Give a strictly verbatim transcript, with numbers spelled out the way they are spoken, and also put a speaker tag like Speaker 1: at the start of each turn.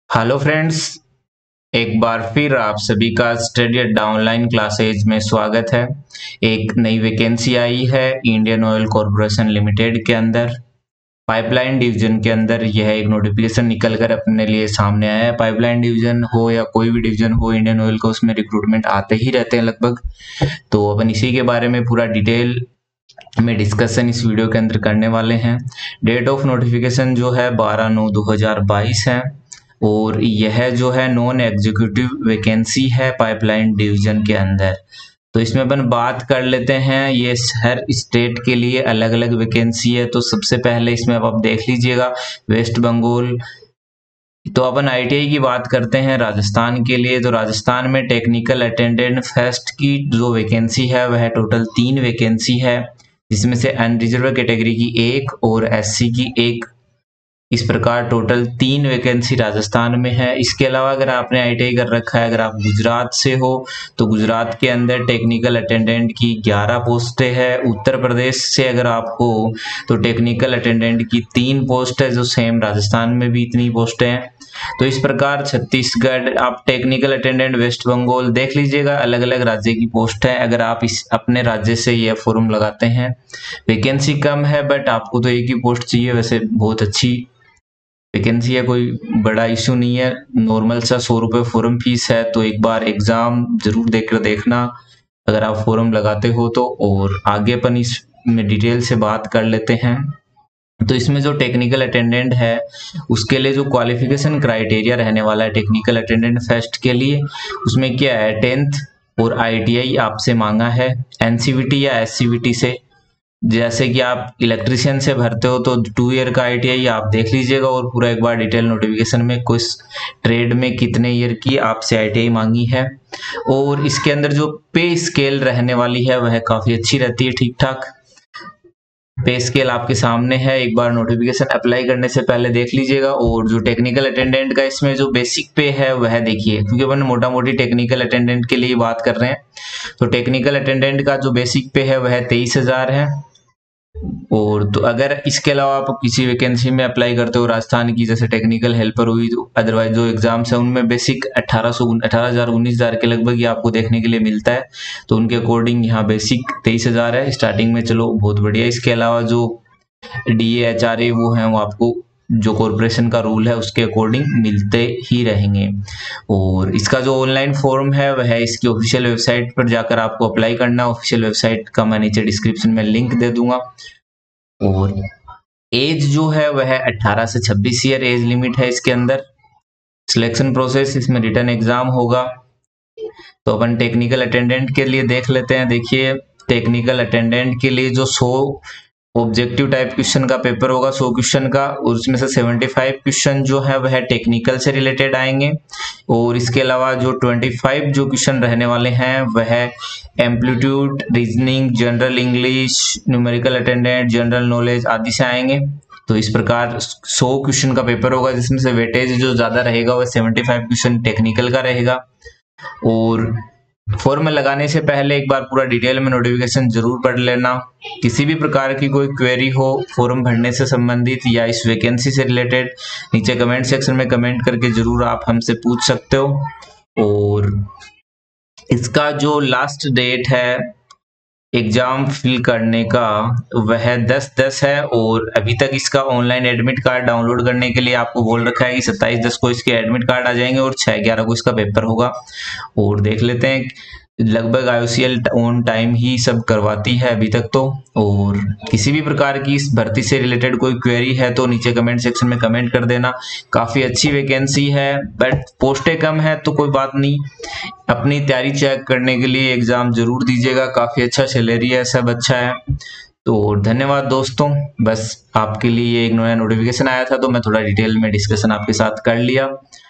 Speaker 1: Hello friends, एक बार फिर आप सभी का स्टडी अड्डा ऑनलाइन क्लासेज में स्वागत है। एक नई वैकेंसी आई है इंडियन ऑयल कॉरपोरेशन लिमिटेड के अंदर पाइपलाइन डिवीजन के अंदर। यह एक नोटिफिकेशन निकल कर अपने लिए सामने आया है। पाइपलाइन डिवीजन हो या कोई भी डिवीजन हो, इंडियन ऑयल का उसमें रिक्रूटमेंट आते ही रहते हैं लगभग। तो अपन इसी के बारे में पूरा डिटेल में डिस्कशन इस वीडियो के अंदर करने वाले हैं। डेट ऑफ नोटिफिकेशन जो है बारह नौ दो हज़ार बाईस है और यह जो है नॉन एग्जीक्यूटिव वैकेंसी है पाइपलाइन डिवीजन के अंदर। तो इसमें अपन बात कर लेते हैं, ये हर स्टेट के लिए अलग अलग वैकेंसी है। तो सबसे पहले इसमें अब आप देख लीजिएगा वेस्ट बंगाल। तो अपन आईटीआई की बात करते हैं राजस्थान के लिए। तो राजस्थान में टेक्निकल अटेंडेंट फर्स्ट की जो वैकेंसी है वह टोटल तीन वैकेंसी है, जिसमें से अनरिजर्व कैटेगरी की एक और एससी की एक। इस प्रकार टोटल तीन वैकेंसी राजस्थान में है। इसके अलावा अगर आपने आईटीआई कर रखा है, अगर आप गुजरात से हो तो गुजरात के अंदर टेक्निकल अटेंडेंट की ग्यारह पोस्टें हैं। उत्तर प्रदेश से अगर आप हो तो टेक्निकल अटेंडेंट की तीन पोस्ट है, जो सेम राजस्थान में भी इतनी पोस्टें हैं। तो इस प्रकार छत्तीसगढ़, आप टेक्निकल अटेंडेंट वेस्ट बंगाल देख लीजिएगा, अलग अलग राज्य की पोस्ट है। अगर आप इस अपने राज्य से यह फॉर्म लगाते हैं, वैकेंसी कम है बट आपको तो एक ही पोस्ट चाहिए, वैसे बहुत अच्छी वैकेंसी है, कोई बड़ा इशू नहीं है। नॉर्मल सा सौ रुपये फॉर्म फीस है। तो एक बार एग्जाम जरूर देकर देखना अगर आप फॉर्म लगाते हो तो। और आगे अपन इसमें डिटेल से बात कर लेते हैं। तो इसमें जो टेक्निकल अटेंडेंट है उसके लिए जो क्वालिफिकेशन क्राइटेरिया रहने वाला है टेक्निकल अटेंडेंट फर्स्ट के लिए, उसमें क्या है, टेंथ और आईटीआई आपसे मांगा है। एनसीवीटी या एससीवीटी से, जैसे कि आप इलेक्ट्रिशियन से भरते हो तो टू ईयर का आईटीआई आप देख लीजिएगा और पूरा एक बार डिटेल नोटिफिकेशन में किस ट्रेड में कितने ईयर की आपसे आईटीआई मांगी है। और इसके अंदर जो पे स्केल रहने वाली है वह काफी अच्छी रहती है, ठीक ठाक पे स्केल आपके सामने है। एक बार नोटिफिकेशन अप्लाई करने से पहले देख लीजिएगा। और जो टेक्निकल अटेंडेंट का इसमें जो बेसिक पे है वह देखिए, क्योंकि अपन मोटा मोटी टेक्निकल अटेंडेंट के लिए बात कर रहे हैं। तो टेक्निकल अटेंडेंट का जो बेसिक पे है वह तेईस हजार है। और तो अगर इसके अलावा आप किसी वैकेंसी में अप्लाई करते हो राजस्थान की, जैसे टेक्निकल हेल्पर हुई, तो अदरवाइज जो एग्जाम्स है उनमें बेसिक अठारह सौ अठारह हजार उन्नीस हजार के लगभग ही आपको देखने के लिए मिलता है। तो उनके अकॉर्डिंग यहाँ बेसिक तेईस हजार है स्टार्टिंग में, चलो बहुत बढ़िया। इसके अलावा जो डीए एच आर ए वो है, वो आपको जो कॉरपोरेशन का रूल है उसके अकॉर्डिंग मिलते ही रहेंगे। और इसका जो ऑनलाइन फॉर्म है वह है इसकी ऑफिशियल वेबसाइट पर जाकर आपको अप्लाई करना है। ऑफिशियल वेबसाइट का मैं नीचे डिस्क्रिप्शन में लिंक दे दूंगा। और एज जो है वह अठारह से छब्बीस ईयर एज लिमिट है इसके अंदर। सिलेक्शन प्रोसेस, इसमें रिटन एग्जाम होगा। तो अपन टेक्निकल अटेंडेंट के लिए देख लेते हैं। देखिए, टेक्निकल अटेंडेंट के लिए जो सौ ऑब्जेक्टिव टाइप क्वेश्चन का पेपर होगा, सौ क्वेश्चन का, और उसमें से पचहत्तर क्वेश्चन जो है वह टेक्निकल से रिलेटेड आएंगे। और इसके अलावा जो पच्चीस जो क्वेश्चन रहने वाले हैं वह amplitude, reasoning, general English, numerical attendant, general knowledge आदि से आएंगे। तो इस प्रकार सौ क्वेश्चन का पेपर होगा, जिसमें से वेटेज जो ज्यादा रहेगा वह पचहत्तर क्वेश्चन टेक्निकल का रहेगा। और फॉर्म लगाने से पहले एक बार पूरा डिटेल में नोटिफिकेशन जरूर पढ़ लेना। किसी भी प्रकार की कोई क्वेरी हो फॉर्म भरने से संबंधित या इस वैकेंसी से रिलेटेड, नीचे कमेंट सेक्शन में कमेंट करके जरूर आप हमसे पूछ सकते हो। और इसका जो लास्ट डेट है एग्जाम फिल करने का वह दस दस है। और अभी तक इसका ऑनलाइन एडमिट कार्ड डाउनलोड करने के लिए आपको बोल रखा है कि सत्ताईस दस को इसके एडमिट कार्ड आ जाएंगे और छह ग्यारह को इसका पेपर होगा। और देख लेते हैं, लगभग आईओसीएल ऑन टाइम ही सब करवाती है अभी तक तो। और किसी भी प्रकार की इस भर्ती से रिलेटेड कोई क्वेरी है तो नीचे कमेंट सेक्शन में कमेंट कर देना। काफी अच्छी वैकेंसी है बट पोस्टें कम है, तो कोई बात नहीं, अपनी तैयारी चेक करने के लिए एग्जाम जरूर दीजिएगा। काफी अच्छा सैलरी है, सब अच्छा है। तो धन्यवाद दोस्तों, बस आपके लिए एक नया नोटिफिकेशन आया था तो मैं थोड़ा डिटेल में डिस्कशन आपके साथ कर लिया।